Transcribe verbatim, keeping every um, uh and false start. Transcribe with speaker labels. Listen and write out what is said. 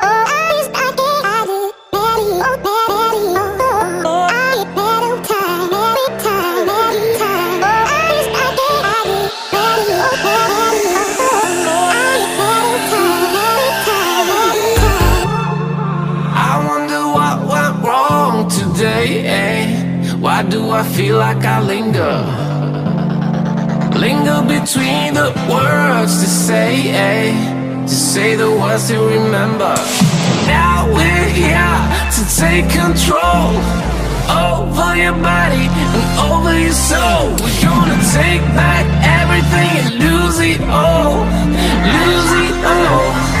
Speaker 1: Why do I feel like I linger? Linger between the words to say, eh? To say the words to remember. Now we're here to take control over your body and over your soul. We're gonna take back everything and lose it all, lose it all.